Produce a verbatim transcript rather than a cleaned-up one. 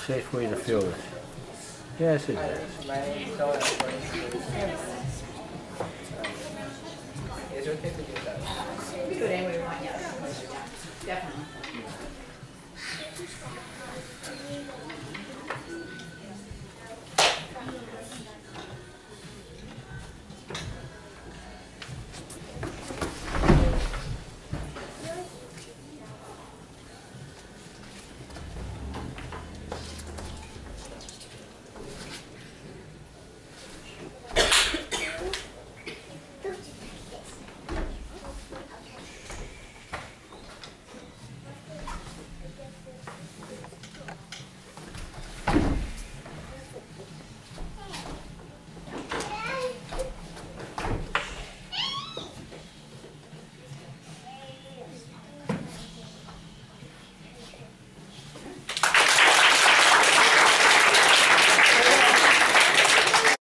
safe way to fill it. Yes, it is. Is it okay to do that? You can do it any way you want, yes. Definitely.